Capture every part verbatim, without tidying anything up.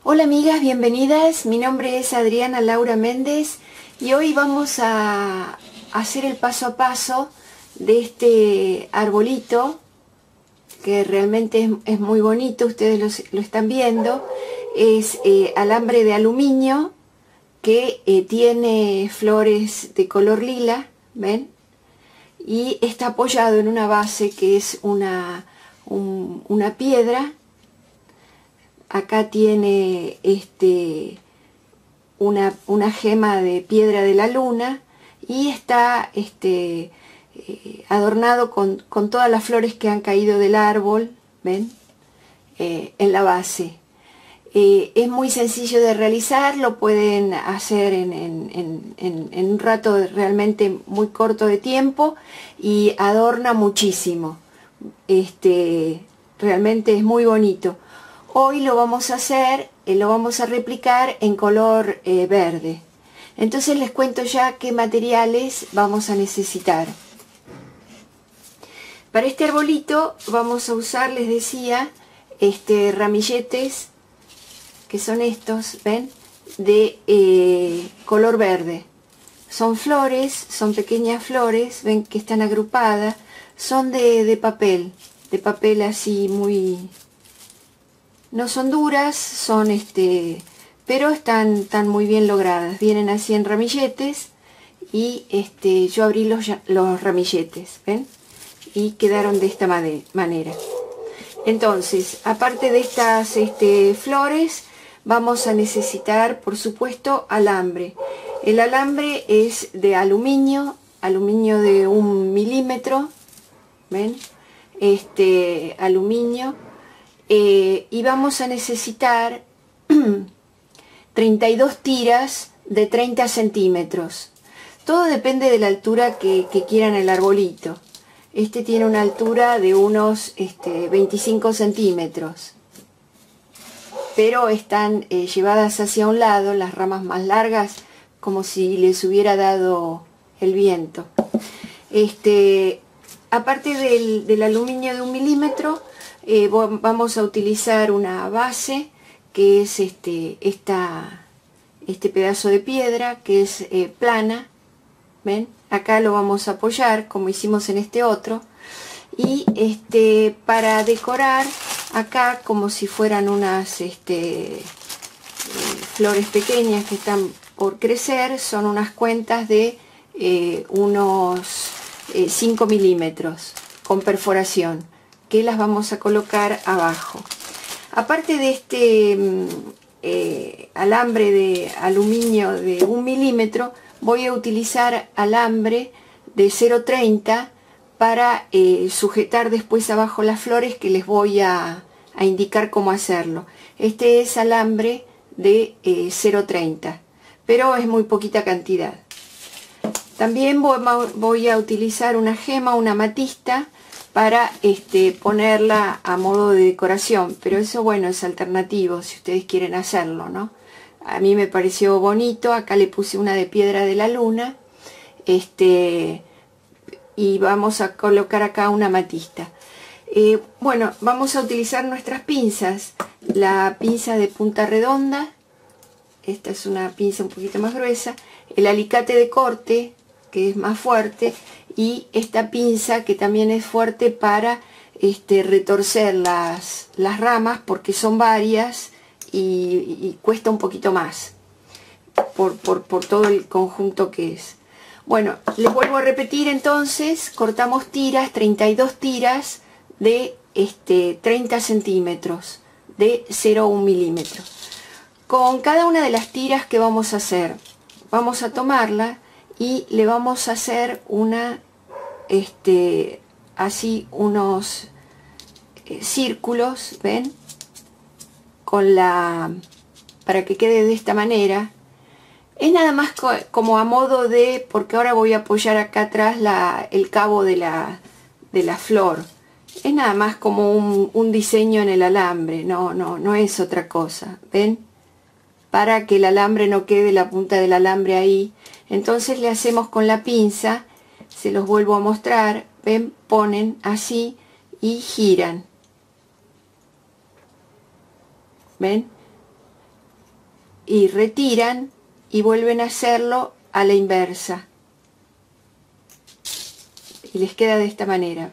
Hola amigas, bienvenidas. Mi nombre es Adriana Laura Méndez y hoy vamos a hacer el paso a paso de este arbolito que realmente es, es muy bonito. Ustedes lo, lo están viendo. Es eh, alambre de aluminio que eh, tiene flores de color lila, ¿ven? Y está apoyado en una base que es una, un, una piedra. Acá tiene este, una, una gema de piedra de la luna y está este, eh, adornado con, con todas las flores que han caído del árbol, ¿ven? Eh, en la base. Eh, es muy sencillo de realizar, lo pueden hacer en, en, en, en, en un rato realmente muy corto de tiempo y adorna muchísimo. Este, realmente es muy bonito. Hoy lo vamos a hacer, eh, lo vamos a replicar en color eh, verde. Entonces les cuento ya qué materiales vamos a necesitar. Para este arbolito vamos a usar, les decía, este, ramilletes, que son estos, ¿ven? De eh, color verde. Son flores, son pequeñas flores, ven que están agrupadas, son de, de papel, de papel así muy... No son duras, son este, pero están, están muy bien logradas. Vienen así en ramilletes y este, yo abrí los, los ramilletes, ¿ven? Y quedaron de esta manera. Entonces, aparte de estas este, flores, vamos a necesitar, por supuesto, alambre. El alambre es de aluminio, aluminio de un milímetro, ¿ven? Este, aluminio. Eh, y vamos a necesitar treinta y dos tiras de treinta centímetros. Todo depende de la altura que, que quieran el arbolito. Este tiene una altura de unos este, veinticinco centímetros, pero están eh, llevadas hacia un lado, las ramas más largas, como si les hubiera dado el viento. Este, aparte del, del aluminio de un milímetro, Eh, vamos a utilizar una base que es este, esta, este pedazo de piedra que es eh, plana, ¿ven? Acá lo vamos a apoyar como hicimos en este otro y este, para decorar acá como si fueran unas este, eh, flores pequeñas que están por crecer, son unas cuentas de eh, unos eh, cinco milímetros con perforación, que las vamos a colocar abajo. Aparte de este eh, alambre de aluminio de un milímetro, voy a utilizar alambre de cero punto treinta para eh, sujetar después abajo las flores, que les voy a, a indicar cómo hacerlo. Este es alambre de eh, cero punto treinta, pero es muy poquita cantidad. También voy, voy a utilizar una gema, una amatista, para este, ponerla a modo de decoración, pero eso, bueno, es alternativo si ustedes quieren hacerlo, ¿no? A mí me pareció bonito. Acá le puse una de piedra de la luna, este, y vamos a colocar acá una amatista. Eh, bueno, vamos a utilizar nuestras pinzas, la pinza de punta redonda, esta es una pinza un poquito más gruesa, el alicate de corte, que es más fuerte, y esta pinza que también es fuerte para este, retorcer las, las ramas, porque son varias y, y cuesta un poquito más por, por, por todo el conjunto que es. Bueno, les vuelvo a repetir entonces, cortamos tiras, treinta y dos tiras de este, treinta centímetros, de cero punto uno milímetros. Con cada una de las tiras que vamos a hacer, vamos a tomarla y le vamos a hacer una, este, así unos eh, círculos, ¿ven? Con la, para que quede de esta manera. Es nada más co como a modo de, porque ahora voy a apoyar acá atrás la, el cabo de la, de la flor. Es nada más como un, un diseño en el alambre, no, no, no es otra cosa, ¿ven? Para que el alambre no quede la punta del alambre ahí. Entonces le hacemos con la pinza, se los vuelvo a mostrar, ven, ponen así y giran, ven, y retiran y vuelven a hacerlo a la inversa. Y les queda de esta manera.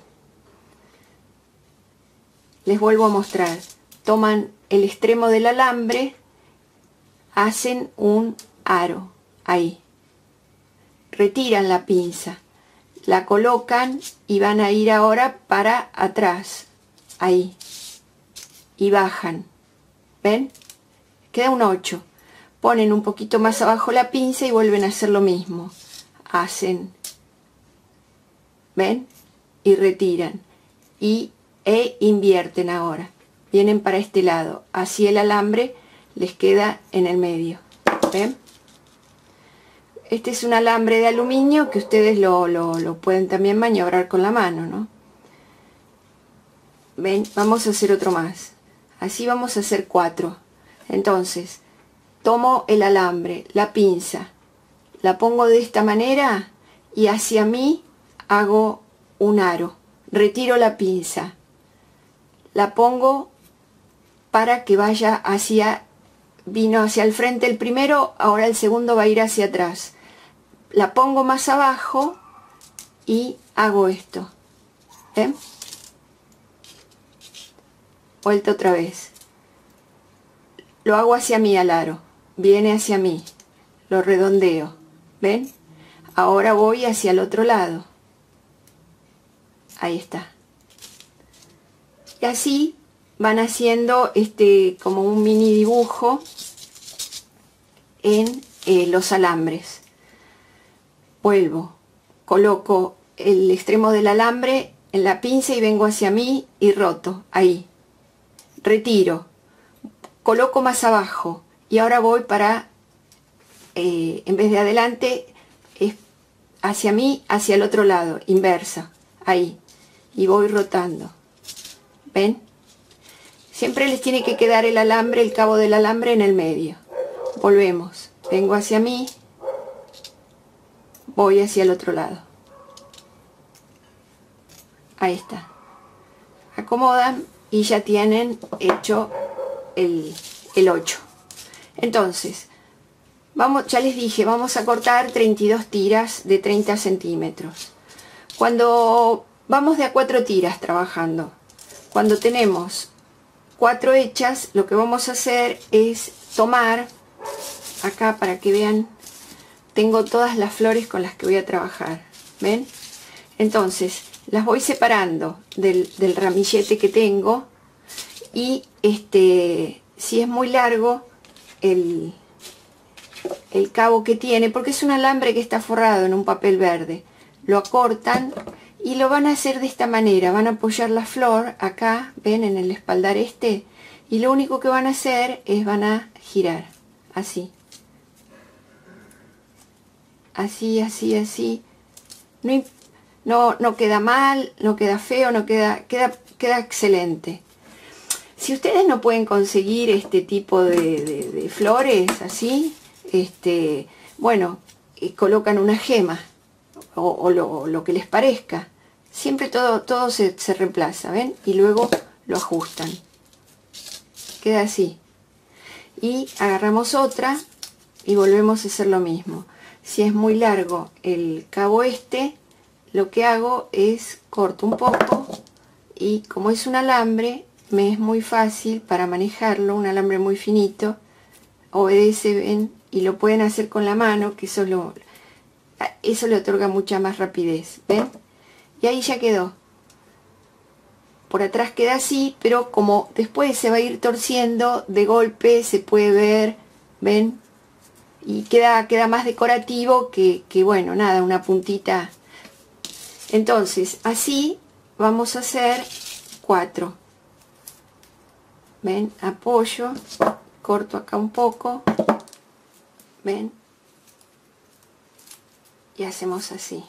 Les vuelvo a mostrar. Toman el extremo del alambre, hacen un aro ahí. Retiran la pinza, la colocan y van a ir ahora para atrás, ahí. Y bajan. ¿Ven? Queda un ocho. Ponen un poquito más abajo la pinza y vuelven a hacer lo mismo. Hacen. ¿Ven? Y retiran. Y e invierten ahora. Vienen para este lado. Así el alambre les queda en el medio. ¿Ven? Este es un alambre de aluminio que ustedes lo, lo, lo pueden también maniobrar con la mano, ¿no? ¿Ven? Vamos a hacer otro más. Así vamos a hacer cuatro. Entonces, tomo el alambre, la pinza, la pongo de esta manera y hacia mí hago un aro. Retiro la pinza, la pongo para que vaya hacia, vino hacia el frente el primero, ahora el segundo va a ir hacia atrás. La pongo más abajo y hago esto. ¿Ven? Vuelta otra vez. Lo hago hacia mí al aro. Viene hacia mí. Lo redondeo. ¿Ven? Ahora voy hacia el otro lado. Ahí está. Y así van haciendo este como un mini dibujo en eh, los alambres. Vuelvo, coloco el extremo del alambre en la pinza y vengo hacia mí y roto, ahí. Retiro, coloco más abajo y ahora voy para, eh, en vez de adelante, es hacia mí, hacia el otro lado, inversa, ahí. Y voy rotando. ¿Ven? Siempre les tiene que quedar el alambre, el cabo del alambre en el medio. Volvemos. Vengo hacia mí. Voy hacia el otro lado. Ahí está. Acomodan y ya tienen hecho el, el ocho. Entonces, vamos, ya les dije, vamos a cortar treinta y dos tiras de treinta centímetros. Cuando vamos de a cuatro tiras trabajando, cuando tenemos cuatro hechas, lo que vamos a hacer es tomar, acá para que vean, tengo todas las flores con las que voy a trabajar, ¿ven? Entonces, las voy separando del, del ramillete que tengo y este, si es muy largo el, el cabo que tiene, porque es un alambre que está forrado en un papel verde, lo acortan y lo van a hacer de esta manera. Van a apoyar la flor acá, ven, en el espaldar este, y lo único que van a hacer es van a girar así, así, así, así. No, no, no queda mal, no queda feo, no queda, queda, queda excelente. Si ustedes no pueden conseguir este tipo de, de, de flores así, este, bueno, eh, colocan una gema o, o lo, lo que les parezca. Siempre todo, todo se, se reemplaza, ¿ven? Y luego lo ajustan. Queda así. Y agarramos otra y volvemos a hacer lo mismo. Si es muy largo el cabo este, lo que hago es corto un poco y como es un alambre, me es muy fácil para manejarlo, un alambre muy finito, obedece, ven, y lo pueden hacer con la mano, que eso, lo, eso le otorga mucha más rapidez, ¿ven? Y ahí ya quedó. Por atrás queda así, pero como después se va a ir torciendo, de golpe se puede ver, ¿ven? Y queda, queda más decorativo que, que, bueno, nada, una puntita. Entonces, así vamos a hacer cuatro. ¿Ven? Apoyo, corto acá un poco, ¿ven? Y hacemos así.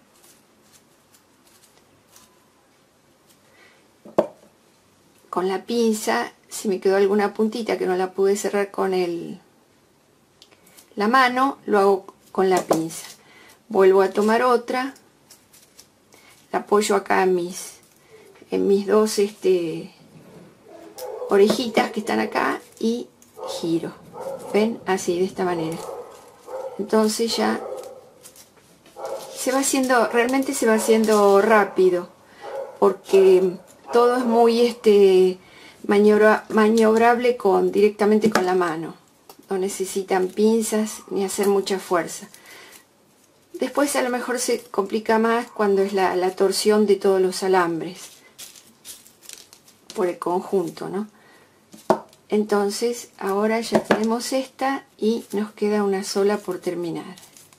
Con la pinza, si me quedó alguna puntita que no la pude cerrar con el, la mano, lo hago con la pinza. Vuelvo a tomar otra, la apoyo acá en mis, en mis dos este, orejitas que están acá y giro. ven, así, de esta manera. Entonces ya se va haciendo, realmente se va haciendo rápido, porque todo es muy este maniobra, maniobrable con, directamente con la mano. No necesitan pinzas ni hacer mucha fuerza. Después a lo mejor se complica más cuando es la, la torsión de todos los alambres por el conjunto, ¿no? Entonces ahora ya tenemos esta y nos queda una sola por terminar.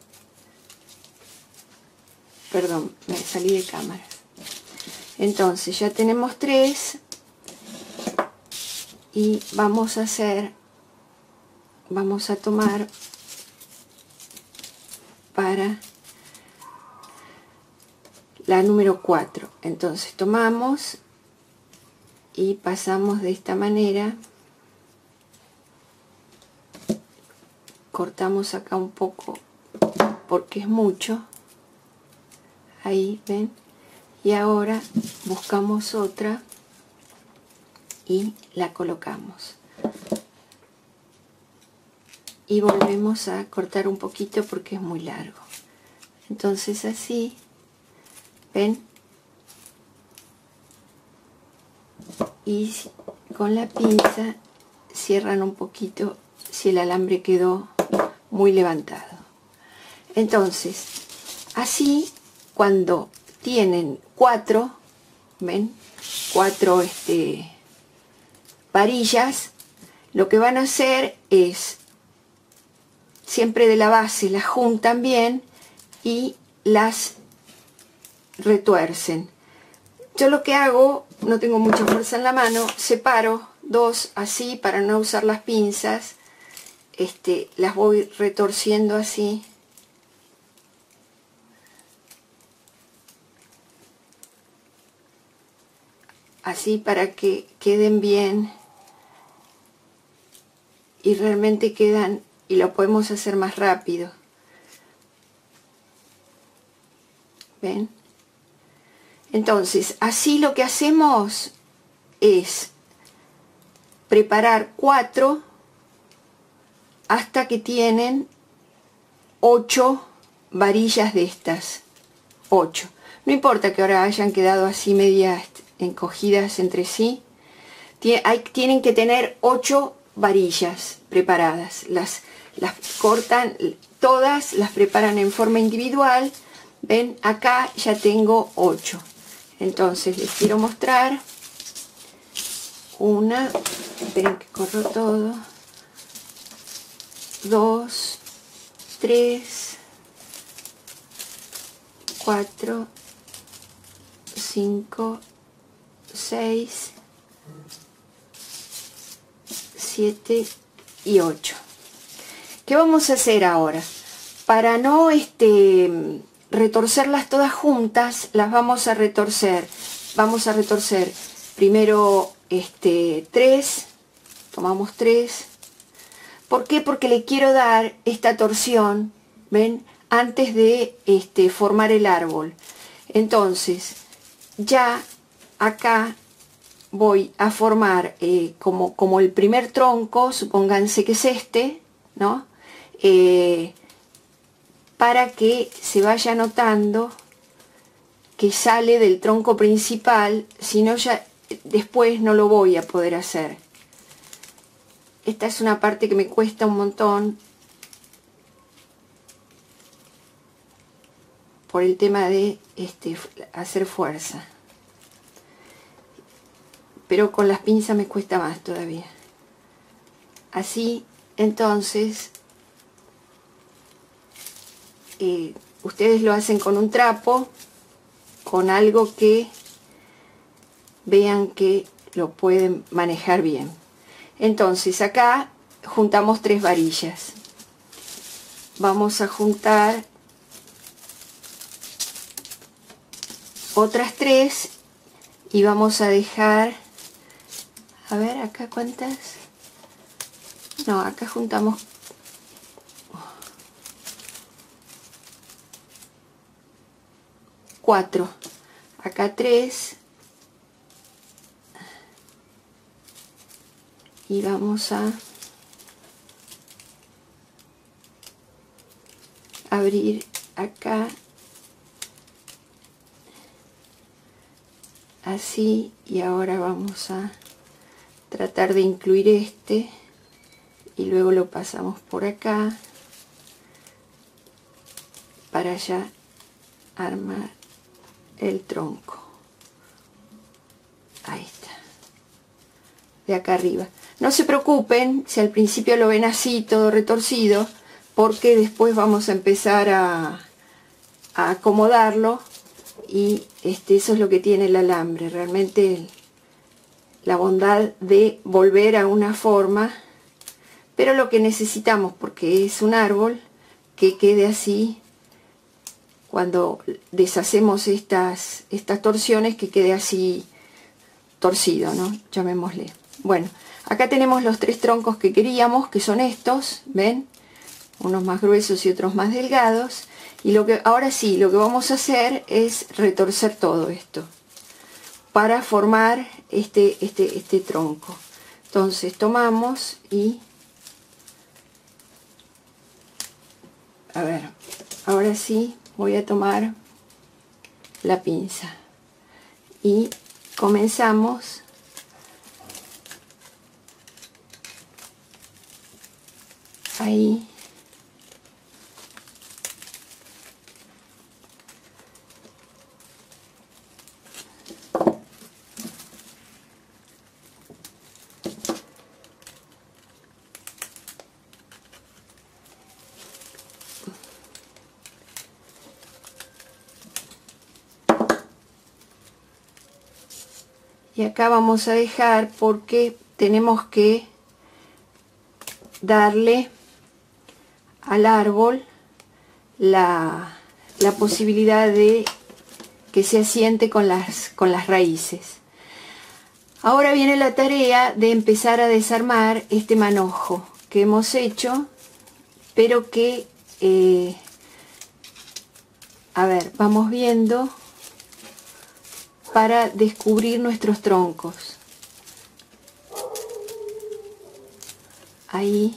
Perdón, me salí de cámara. Entonces ya tenemos tres y vamos a hacer, vamos a tomar para la número cuatro. Entonces tomamos y pasamos de esta manera, cortamos acá un poco porque es mucho, ahí ven, y ahora buscamos otra y la colocamos y volvemos a cortar un poquito porque es muy largo. Entonces así, ven, y con la pinza cierran un poquito si el alambre quedó muy levantado. Entonces así, cuando tienen cuatro, ven, cuatro este, varillas, lo que van a hacer es siempre de la base las juntan bien y las retuercen. Yo lo que hago, no tengo mucha fuerza en la mano, separo dos así para no usar las pinzas, este, las voy retorciendo así. Así para que queden bien y realmente quedan, y lo podemos hacer más rápido. ¿Ven? Entonces, así lo que hacemos es preparar cuatro hasta que tienen ocho varillas de estas. ocho. No importa que ahora hayan quedado así medias encogidas entre sí. Tienen que tener ocho varillas preparadas. Las, las cortan todas, las preparan en forma individual. Ven, acá ya tengo ocho. Entonces les quiero mostrar una, esperen que corro todo, dos, tres, cuatro, cinco, seis, siete y ocho. ¿Qué vamos a hacer ahora? Para no este retorcerlas todas juntas, las vamos a retorcer. Vamos a retorcer primero este tres, tomamos tres. ¿Por qué? Porque le quiero dar esta torsión, ¿ven? Antes de este, formar el árbol. Entonces, ya acá voy a formar eh, como, como el primer tronco, supónganse que es este, ¿no? Eh, para que se vaya notando que sale del tronco principal, si no ya después no lo voy a poder hacer. Esta es una parte que me cuesta un montón por el tema de este, hacer fuerza, pero con las pinzas me cuesta más todavía. Así, entonces, eh, ustedes lo hacen con un trapo, con algo que vean que lo pueden manejar bien. Entonces acá juntamos tres varillas. Vamos a juntar otras tres y vamos a dejar, a ver acá cuántas, no, acá juntamos cuatro, acá tres, y vamos a abrir acá así, y ahora vamos a tratar de incluir este y luego lo pasamos por acá para ya armar el tronco. Ahí está, de acá arriba. No se preocupen si al principio lo ven así todo retorcido, porque después vamos a empezar a, a acomodarlo, y este, eso es lo que tiene el alambre, realmente la bondad de volver a una forma, pero lo que necesitamos, porque es un árbol, que quede así, cuando deshacemos estas, estas torsiones, que quede así torcido, ¿no? Llamémosle. Bueno, acá tenemos los tres troncos que queríamos, que son estos, ¿ven? Unos más gruesos y otros más delgados. Y lo que ahora sí, lo que vamos a hacer es retorcer todo esto para formar este, este, este tronco. Entonces tomamos y... A ver, ahora sí voy a tomar la pinza y comenzamos ahí. Y acá vamos a dejar, porque tenemos que darle al árbol la, la posibilidad de que se asiente con las, con las raíces. Ahora viene la tarea de empezar a desarmar este manojo que hemos hecho, pero que, eh, a ver, vamos viendo para descubrir nuestros troncos. Ahí.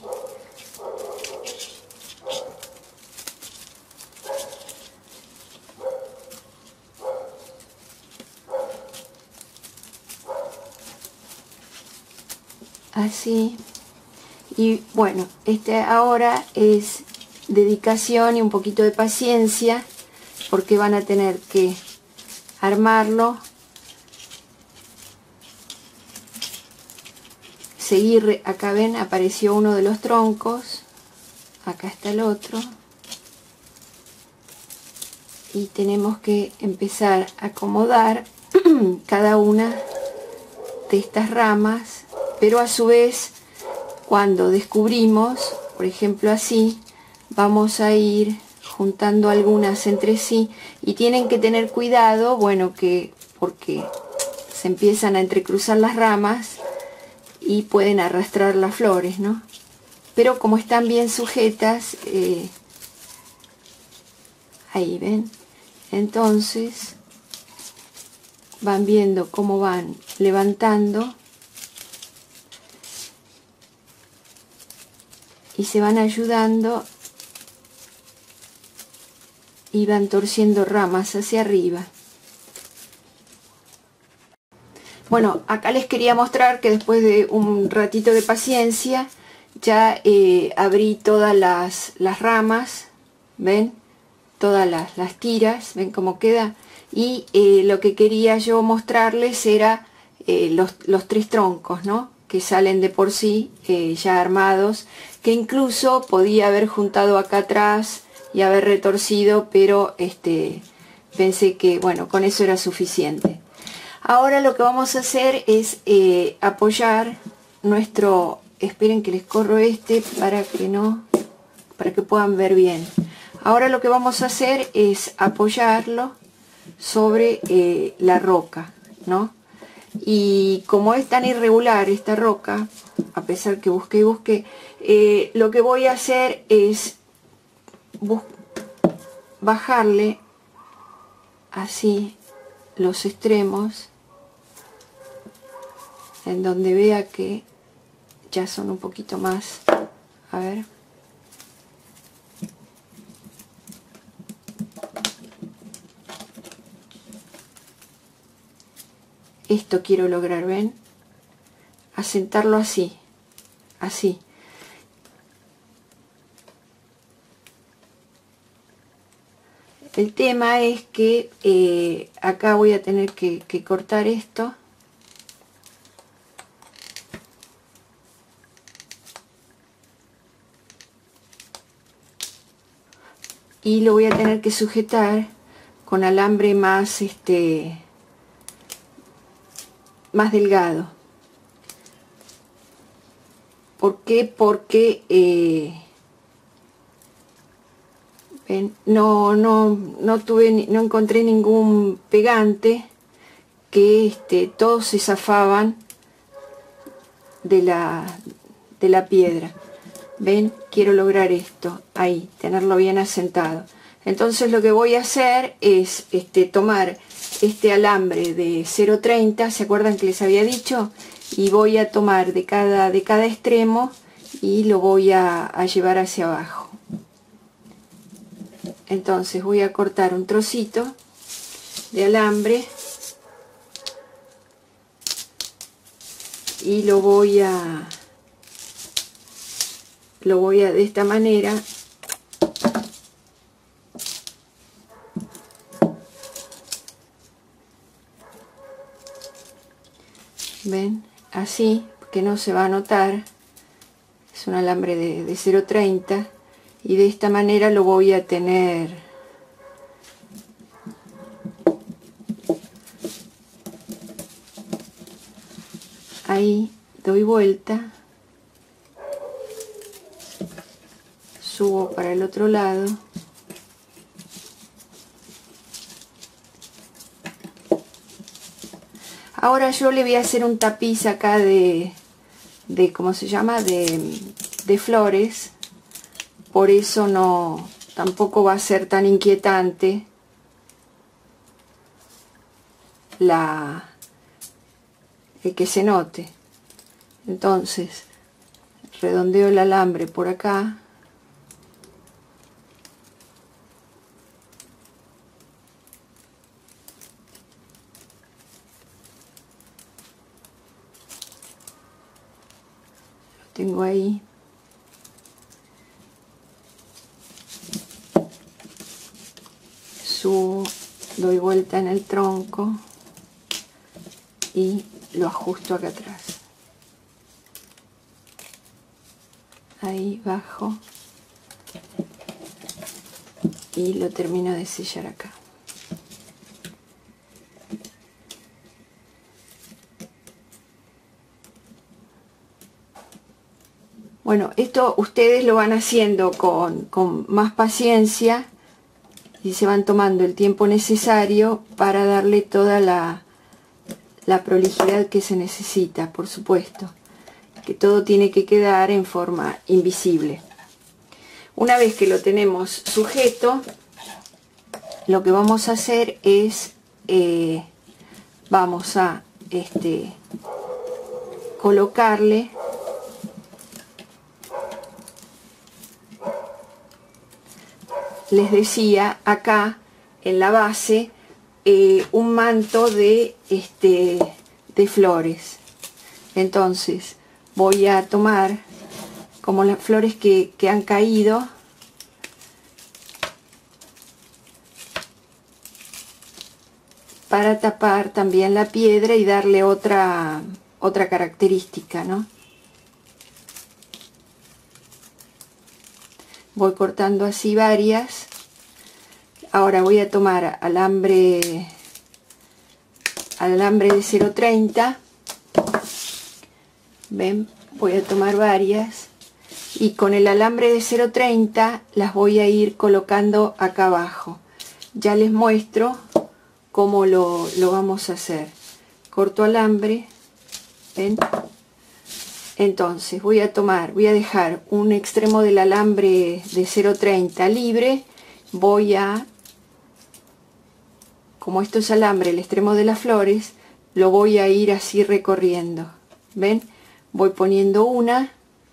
Así. Y bueno, este ahora es dedicación y un poquito de paciencia, porque van a tener que armarlo, seguir. Acá ven, apareció uno de los troncos, acá está el otro, y tenemos que empezar a acomodar cada una de estas ramas, pero a su vez, cuando descubrimos, por ejemplo así, vamos a ir juntando algunas entre sí, y tienen que tener cuidado, bueno, que porque se empiezan a entrecruzar las ramas y pueden arrastrar las flores, ¿no? Pero como están bien sujetas, eh, ahí ven, entonces van viendo cómo van levantando y se van ayudando y van torciendo ramas hacia arriba. Bueno, acá les quería mostrar que después de un ratito de paciencia ya eh, abrí todas las, las ramas, ven, todas las, las tiras, ven cómo queda, y eh, lo que quería yo mostrarles era eh, los, los tres troncos, ¿no?, que salen de por sí eh, ya armados, que incluso podía haber juntado acá atrás y haber retorcido, pero este, pensé que bueno, con eso era suficiente. Ahora lo que vamos a hacer es eh, apoyar nuestro, esperen que les corro este para que no, para que puedan ver bien. Ahora lo que vamos a hacer es apoyarlo sobre eh, la roca, ¿no? Y como es tan irregular esta roca, a pesar que busqué y busqué, eh, lo que voy a hacer es bajarle así los extremos, en donde vea que ya son un poquito más, a ver, esto quiero lograr, ¿ven? Asentarlo así, así. El tema es que eh, acá voy a tener que, que cortar esto. Y lo voy a tener que sujetar con alambre más, este, más delgado. ¿Por qué? Porque eh, ven, no, no, no tuve, no encontré ningún pegante que este, todos se zafaban de la, de la piedra. ¿Ven? Quiero lograr esto, ahí, tenerlo bien asentado. Entonces lo que voy a hacer es este, tomar este alambre de cero treinta, ¿se acuerdan que les había dicho? Y voy a tomar de cada, de cada extremo y lo voy a, a llevar hacia abajo. Entonces voy a cortar un trocito de alambre y lo voy a lo voy a de esta manera ven, así, que no se va a notar, es un alambre de, de cero treinta, y de esta manera lo voy a tener ahí, doy vuelta, subo para el otro lado, ahora yo le voy a hacer un tapiz acá de, de ¿cómo se llama? De, de flores, por eso no, tampoco va a ser tan inquietante la, el que se note. Entonces redondeo el alambre por acá, tengo ahí, subo, doy vuelta en el tronco y lo ajusto acá atrás, ahí bajo y lo termino de sellar acá. Bueno, esto ustedes lo van haciendo con, con más paciencia y se van tomando el tiempo necesario para darle toda la, la prolijidad que se necesita, por supuesto, que todo tiene que quedar en forma invisible. Una vez que lo tenemos sujeto, lo que vamos a hacer es, eh, vamos a este, colocarle les decía acá en la base eh, un manto de este de flores. Entonces voy a tomar como las flores que, que han caído, para tapar también la piedra y darle otra otra característica, ¿no? Voy cortando así varias. Ahora voy a tomar alambre alambre de cero treinta, ven, voy a tomar varias y con el alambre de cero treinta las voy a ir colocando acá abajo. Ya les muestro cómo lo, lo vamos a hacer. Corto alambre, ven. Entonces voy a tomar, voy a dejar un extremo del alambre de cero treinta libre, voy a, como esto es alambre, el extremo de las flores, lo voy a ir así recorriendo, ¿ven? Voy poniendo una,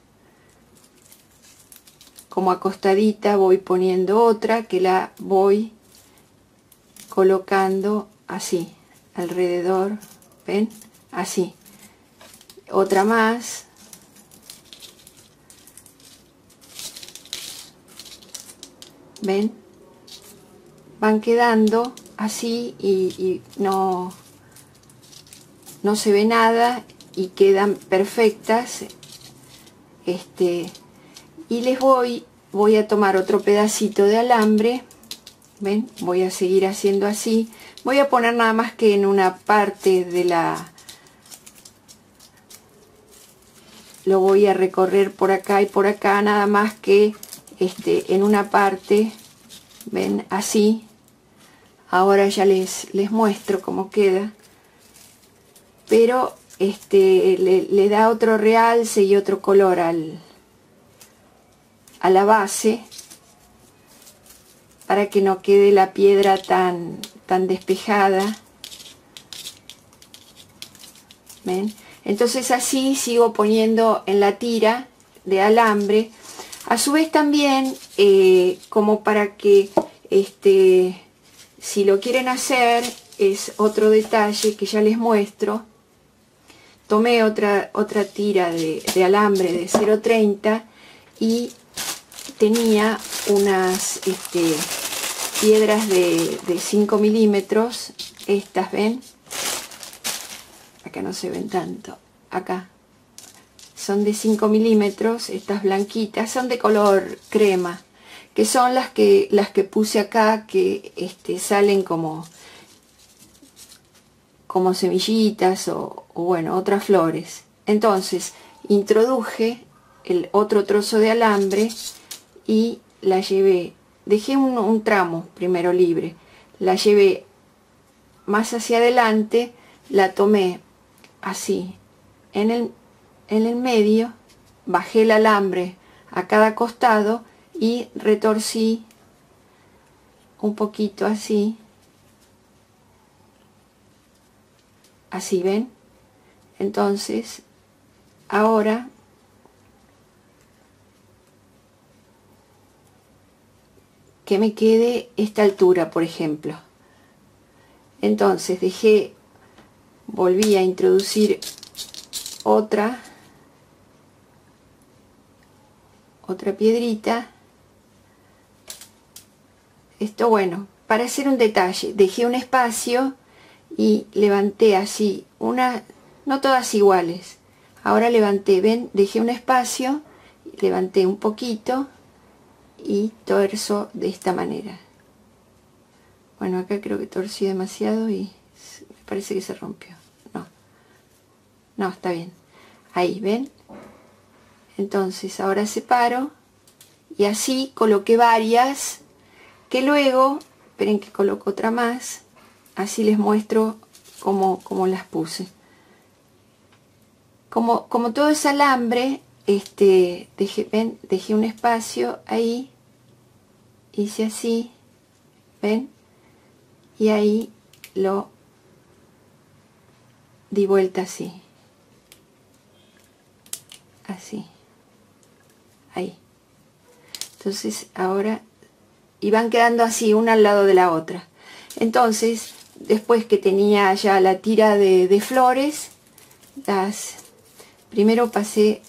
como acostadita, voy poniendo otra que la voy colocando así, alrededor ¿ven? Así. Otra más. ¿Ven? Van quedando así y, y no, no se ve nada y quedan perfectas. Este, y les voy, voy a tomar otro pedacito de alambre. ¿Ven? Voy a seguir haciendo así. Voy a poner nada más que en una parte de la... Lo voy a recorrer por acá y por acá, nada más que este, en una parte. ¿Ven? Así. Ahora ya les, les muestro cómo queda. Pero este, le, le da otro realce y otro color al, a la base, para que no quede la piedra tan, tan despejada. ¿Ven? Entonces así sigo poniendo en la tira de alambre. A su vez también, eh, como para que, este, si lo quieren hacer, es otro detalle que ya les muestro. Tomé otra, otra tira de, de alambre de cero treinta y tenía unas este, piedras de, de cinco milímetros. Estas, ¿ven? Acá no se ven tanto. Acá. Son de cinco milímetros. Estas blanquitas son de color crema. Que son las que, las que puse acá, que este, salen como, como semillitas o, o bueno, otras flores. Entonces, introduje el otro trozo de alambre y la llevé, dejé un, un tramo primero libre, la llevé más hacia adelante, la tomé así en el, en el medio, bajé el alambre a cada costado y retorcí un poquito así, así, ¿ven? Entonces ahora que me quede esta altura, por ejemplo. Entonces dejé, volví a introducir otra otra piedrita. Esto, bueno, para hacer un detalle, dejé un espacio y levanté así una, no todas iguales. Ahora levanté, ven, dejé un espacio, levanté un poquito y torzo de esta manera. Bueno, acá creo que torcí demasiado y me parece que se rompió. No, no, está bien. Ahí, ¿ven? Entonces ahora separo y así coloqué varias que luego, esperen que coloco otra más, así les muestro cómo, cómo las puse. Como, como todo es alambre, este, dejé, ven, dejé un espacio ahí, hice así, ven, y ahí lo di vuelta así, así, ahí. Entonces ahora, y van quedando así, una al lado de la otra. Entonces, después que tenía ya la tira de, de flores, las, primero pasé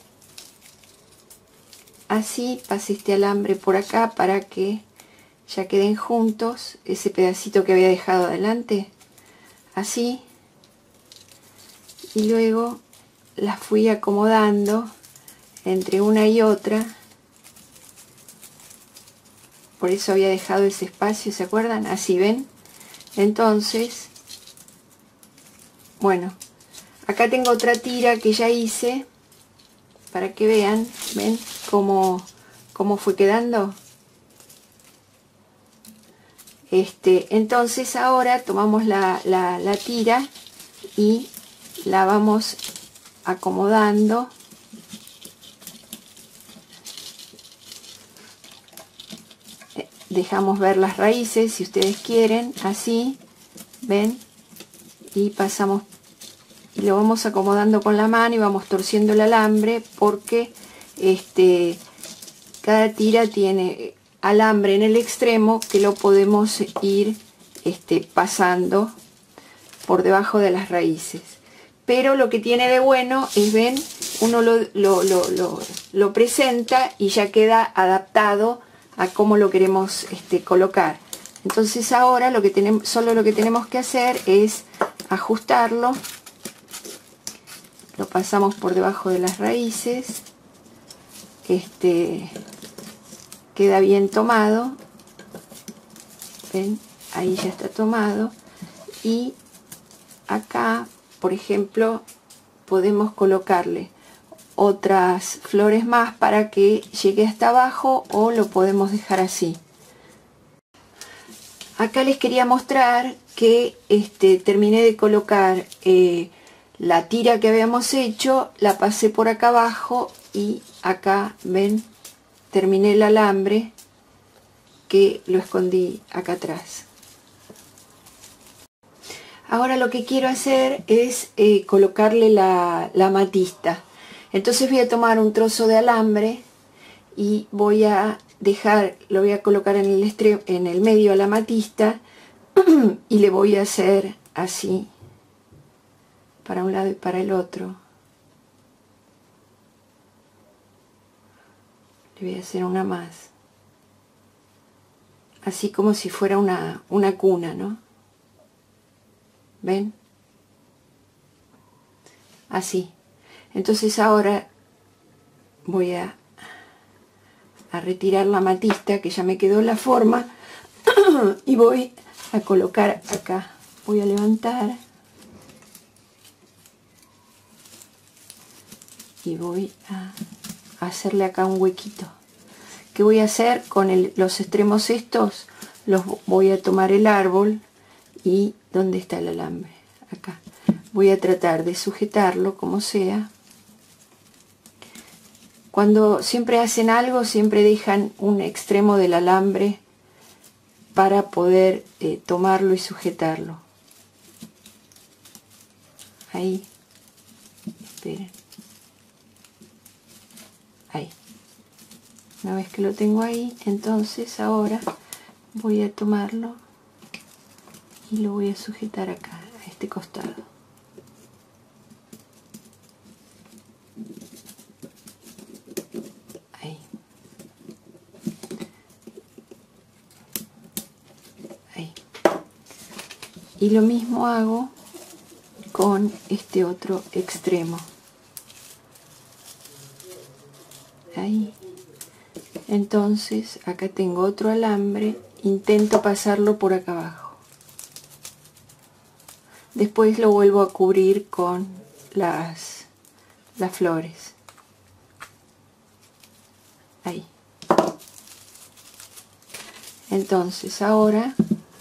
así, pasé este alambre por acá para que ya queden juntos, ese pedacito que había dejado adelante, así, y luego las fui acomodando entre una y otra. Por eso había dejado ese espacio, ¿se acuerdan? Así, ¿ven? Entonces, bueno, acá tengo otra tira que ya hice, para que vean, ¿ven? Cómo, cómo fue quedando. Este, entonces ahora tomamos la, la, la tira y la vamos acomodando. Dejamos ver las raíces si ustedes quieren, así, ven, y pasamos, y lo vamos acomodando con la mano y vamos torciendo el alambre, porque este, cada tira tiene alambre en el extremo que lo podemos ir este, pasando por debajo de las raíces. pero lo que tiene de bueno es, ven, uno lo, lo, lo, lo, lo presenta y ya queda adaptado a cómo lo queremos este, colocar. Entonces ahora lo que tenemos, solo lo que tenemos que hacer es ajustarlo. Lo pasamos por debajo de las raíces. Este, queda bien tomado. ¿Ven? Ahí ya está tomado. Y acá, por ejemplo, podemos colocarle otras flores más para que llegue hasta abajo, o lo podemos dejar así. Acá les quería mostrar que este, terminé de colocar eh, la tira que habíamos hecho, la pasé por acá abajo y acá, ven, terminé el alambre que lo escondí acá atrás. Ahora lo que quiero hacer es eh, colocarle la, la amatista. Entonces voy a tomar un trozo de alambre y voy a dejar, lo voy a colocar en el, extremo, en el medio a la amatista y le voy a hacer así para un lado y para el otro. Le voy a hacer una más, así como si fuera una, una cuna, ¿no? ¿Ven? Así. Entonces ahora voy a, a retirar la amatista, que ya me quedó la forma, y voy a colocar acá. Voy a levantar y voy a hacerle acá un huequito. ¿Qué voy a hacer con el, los extremos estos? Los voy a tomar el árbol y ¿dónde está el alambre? Acá. Voy a tratar de sujetarlo como sea. Cuando siempre hacen algo, siempre dejan un extremo del alambre para poder eh, tomarlo y sujetarlo. Ahí. Esperen. Ahí. Una vez que lo tengo ahí, entonces ahora voy a tomarlo y lo voy a sujetar acá, a este costado. Ahí. Ahí. Y lo mismo hago con este otro extremo. Ahí. Entonces acá tengo otro alambre, intento pasarlo por acá abajo. Después lo vuelvo a cubrir con las, las flores. Ahí. Entonces ahora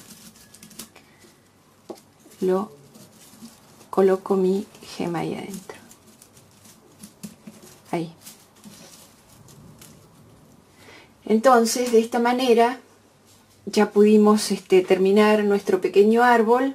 lo coloco mi gema ahí adentro. Ahí. Entonces, de esta manera ya pudimos este, terminar nuestro pequeño árbol.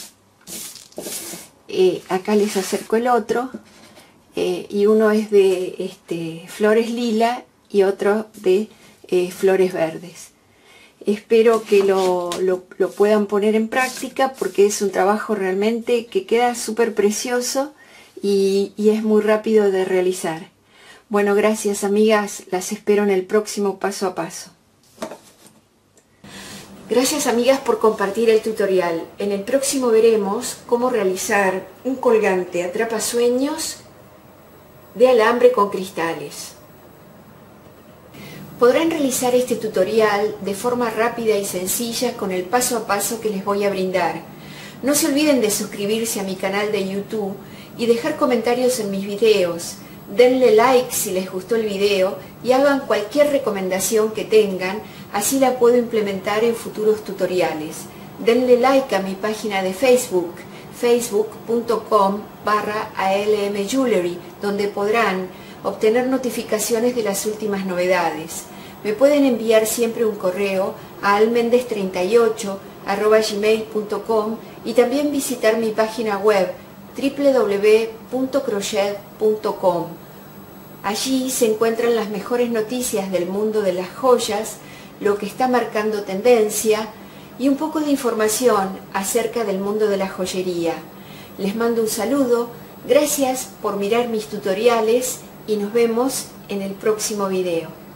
Eh, acá les acerco el otro, eh, y uno es de este, flores lila y otro de eh, flores verdes. Espero que lo, lo, lo puedan poner en práctica, porque es un trabajo realmente que queda súper precioso y, y es muy rápido de realizar. Bueno, gracias amigas, las espero en el próximo paso a paso. Gracias amigas por compartir el tutorial. En el próximo veremos cómo realizar un colgante atrapasueños de alambre con cristales. Podrán realizar este tutorial de forma rápida y sencilla con el paso a paso que les voy a brindar. No se olviden de suscribirse a mi canal de YouTube y dejar comentarios en mis videos. Denle like si les gustó el video y hagan cualquier recomendación que tengan, así la puedo implementar en futuros tutoriales. Denle like a mi página de Facebook, facebook punto com barra A L M Jewelry, donde podrán obtener notificaciones de las últimas novedades. Me pueden enviar siempre un correo a almendez treinta y ocho arroba gmail punto com y también visitar mi página web w w w punto crochet punto com. Allí se encuentran las mejores noticias del mundo de las joyas, lo que está marcando tendencia y un poco de información acerca del mundo de la joyería. Les mando un saludo Gracias por mirar mis tutoriales y nos vemos en el próximo video.